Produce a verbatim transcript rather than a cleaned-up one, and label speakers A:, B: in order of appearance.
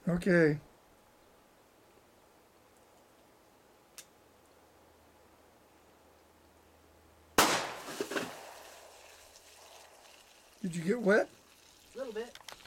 A: Okay. Did you get wet?
B: A little bit.